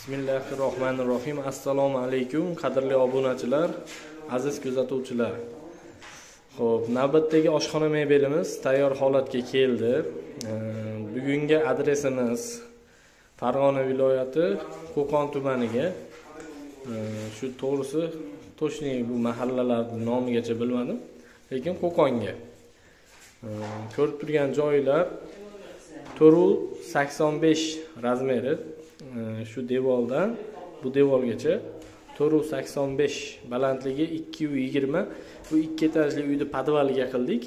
Bismillahirrohmanirrohim. Assalomu alaykum qadrli obunachilar, aziz kuzatuvchilar. Xo'p, navbatdagi oshxona mebelimiz tayyor holatga keldi. Bugungi adresimiz Farg'ona viloyati Qo'qon tumaniga. Shu to'g'risi to'shni bu mahallalarning nomigacha bilmadim, lekin Qo'qonga. Ko'rib turgan joylar 485 razmeri. Shu devordan bu devorgacha 485 balandligi 220. Bu 2 etajli uyni podvaliga qildik.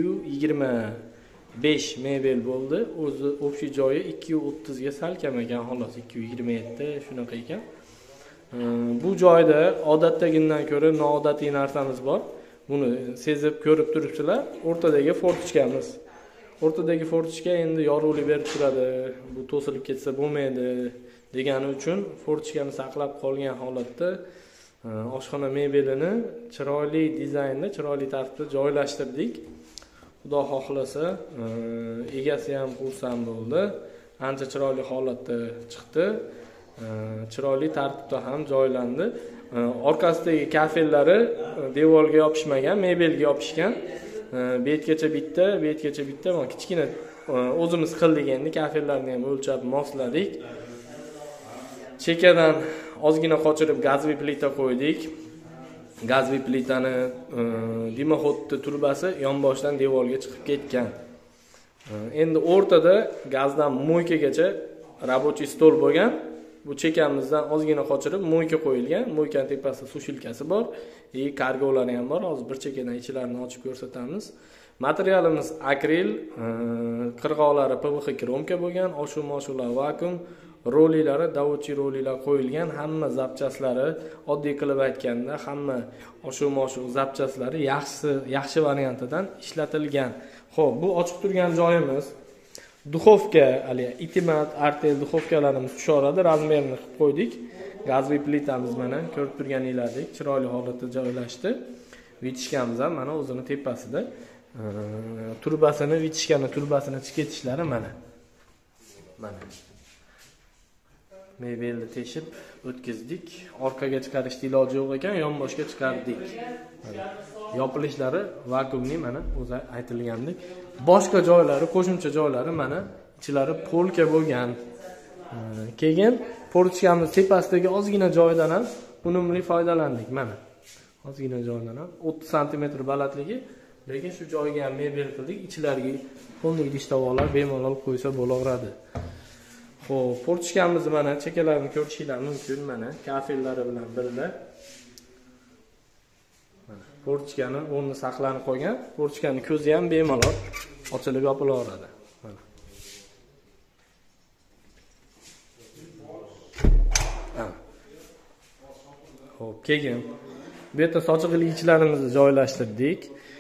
225 mebel bo'ldi. O'zi общий joyi 230 ga sal kam ekan, xolos 227 shunaqa ekan. Bu joyda odatdagidan ko'ra noodatiy narsamiz bor. Buni sezib ko'rib turibsizlar. O'rtadagi fortichkamiz. O'rtadagi fortichka endi yorug'lik berib turadi. Bu to'silib ketsa bo'lmaydi degani uchun fortichkani saqlab qolgan holatda oshxona mebelini chiroyli dizaynda, chiroyli tartibda joylashtirdik. Xudo xohlasa, egasi ham xursand bo'ldi. Ancha chiroyli holatda chiqdi. Chiroyli tartibda ham joylandi. Orqasidagi kafellari devorga yopishmagan, mebelga yopishgan. Betgacha bitta, mana kichkina o'zimiz qildik endi, kafellarni ham o'lchab mosladik. Chekadan ozgina qochirib gazli plita qo'ydik. Gazli plitani dimoxodni turbasi yonboshdan devorga chiqib ketgan. Endi o'rtada gazdan mo'ykagacha rabochiy stol bo'lgan. Bu chekamizdan ozgina qochirib mo'yka qo'yilgan. Mo'ykaning tepasida sushilkasi bor. Kargolari ham bor. Hozir bir chekadan ichilarini ochib ko'rsatamiz. Materialimiz akril, qirg'oqlari PVX kromka bo'lgan, oshuv-moshular vakuum, rolilari davuchiy rolilar qo'yilgan. Hamma zapchaslari, oddiy qilib aytganda, hamma oshuv-moshuv zapchaslari yaxshi variantidan ishlatilgan. Xo'p, bu ochiq turgan joyimiz duxovka, itimat, artel duxovkalarimiz tushoradi, razmerini qilib qo'ydik. Gazli plitamiz mana ko'rib turganingizdek chiroyli holatda joylashdi. Vitishkamiz ham mana o'zini tepasida. Turbasini, vitishkani turbasini chiqatishlari mana. Mebelni teshib o'tkazdik. Orqaga chiqarishning iloji yo'q ekan, yonboshga chiqardik. Yopilishlari vakuumli, mana o'zi aytilgandek. Boshqa joylari, qo'shimcha joylari mana ichlari polka bo'lgan. Keyin fortichkamiz tepasidagi ozgina joydan ham unumli foydalandik mana. Ozgina joydan ham 30 sm balandligi, lekin shu joyga ham mebel qildik. Ichlariga qo'llik idish-tovoqlar bemalol qo'ysa bo'laveradi. Xo'p, fortichkamiz mana chekalarini ko'rishingiz mumkin mana, kafellari bilan birga. Fortichkani o'rni saqlanib qolgan. Fortichkani ko'zi ham bemalol ochilib yopilaveradi. Mana. Xo'p, keyin bu yerda sochiqligichlarimizni joylashtirdik.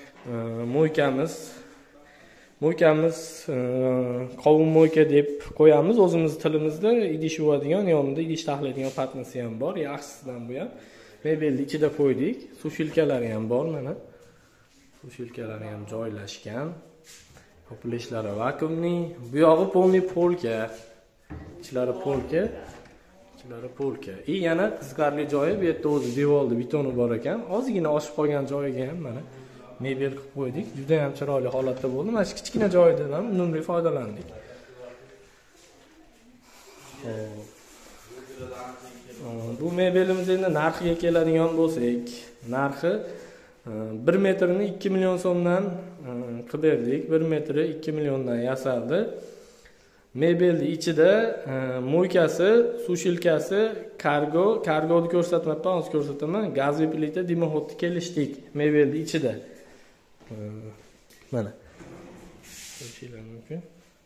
Mo'ykamiz qovun mo'yka deb qo'yamiz o'zimiz tilimizda. Idish yuvadigan, yonida idish taxlaydigan patnasi ham bor. Yaxshisidan bu ham. Mebelni ichida qo'ydik. Sushilkalari ham bor mana. Sushilkalari ham joylashgan. Yopilishlari vakuumli. Bu yog'i polni polka. Ichlari polka. Yana qiziqarli joyi bu yerda o'zi devorda betoni bor ekan. Ozgina oshib qolgan joyiga ham mana mebel qilib qo'ydik. Juda ham chiroyli holatda bo'ldi. Mana shu kichkina joydan ham unumli foydalandik. Bu mebelimiz endi narxiga keladigan bo'lsak, narxi 1 metrini 2 million so'mdan qildik. 1 metri 2 milliondan yasaldi. Mebelning ichida mo'ykasi, sushilkasi, kargoni ko'rsatmayapman, hozir ko'rsataman. Gazli plita, dimoxodni kelishdik mebelning ichida. Mana. Ko'rishingiz mumkin.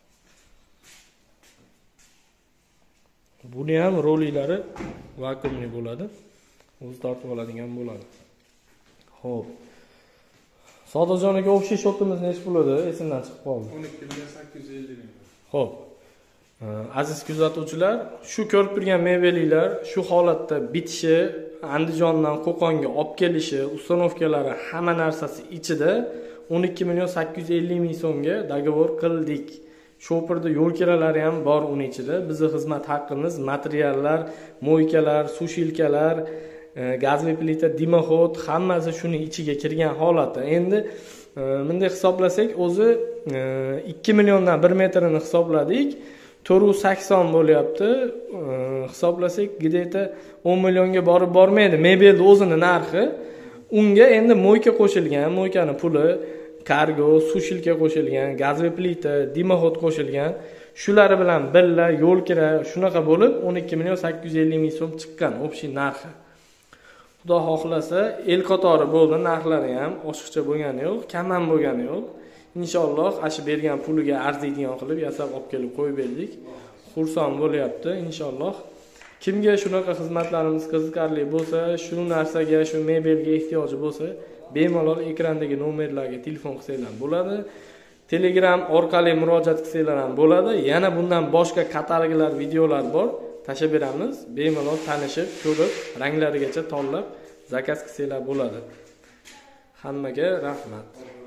Buni ham rolilari vakuumli bo'ladi. O'zi tortib oladigan bo'ladi. Xo'p. Sodiqjon aka, общий shotimiz nech pul edi? Esimdan chiqib qoldi. 12.850 ming. Xo'p. Aziz kuzatuvchilar, shu ko'rib turgan mebellar shu holatda bitishi, Andijondan Qo'qonga olib kelishi, ustanovkalari hamma narsasi ichida 12.850 ming so'mga dogovor qildik. Shopperda yo'l kiralari ham bor uning ichida. Bizning xizmat haqqimiz, materiallar, mo'ykalar, sushilkalar, gazli plita, dimoxod, hammasi shuning ichiga kirgan holati. Endi bunday hisoblasak, o'zi 2 milliondan 1 metrini hisobladik. 480 bo'lyapti. Hisoblasak, где-то 10 millionga borib bormaydi. Mebelning o'zini narxi. Unga endi mo'yka qo'shilgan, mo'ykani puli, kargo, sushilka qo'shilgan, gazli plita, dimoxod qo'shilgan. Shulari bilan billa, yo'l kira, shunaqa bo'lib 12 million 850 ming so'm chiqqan общий narxi. Xudo xohlasa, el qatori bo'ldi, narxlari ham oshiqcha bo'lgani yo'q, kam ham bo'lgani yo'q. Inshaalloh ashi bergan puliga arziydigan qilib yasab olib kelib qo'yib berdik. Xursand bo'lyapti inshaalloh. Kimga shunaqa xizmatlarimiz qiziqarli bo'lsa, shu narsaga, shu mebelga ehtiyoji bo'lsa, bemalol ekrandagi nomerlarga telefon qilsanglar bo'ladi. Telegram orqali murojaat qilsanglar ham bo'ladi. Yana bundan boshqa kataloglar, videolar bor. Tashlab beramiz. Bemalol tanishib, ko'rib, ranglarigacha tanlab zakaz qilsanglar bo'ladi. Hammaga rahmat.